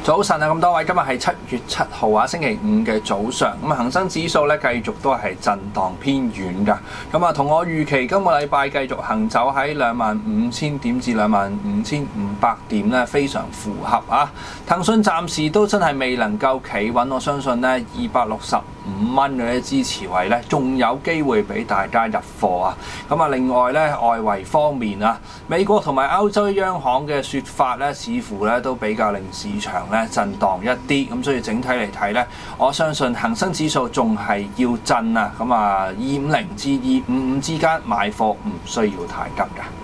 早晨啊，咁多位，今日係7月7號啊，星期五嘅早上。咁啊，恒生指數咧繼續都係震盪偏軟㗎。咁啊，同我預期今個禮拜繼續行走喺25,000點至25,500點咧，非常符合啊。騰訊暫時都真係未能夠企穩，我相信咧265蚊嗰啲支持位咧，仲有機會俾大家入貨啊。咁啊，另外咧外圍方面啊，美國同埋歐洲央行嘅説法咧，似乎咧都比較令市場咧震盪一啲。咁所以整體嚟睇咧，我相信恒生指數仲係要震啊。咁啊，250至255之間買貨唔需要太急㗎。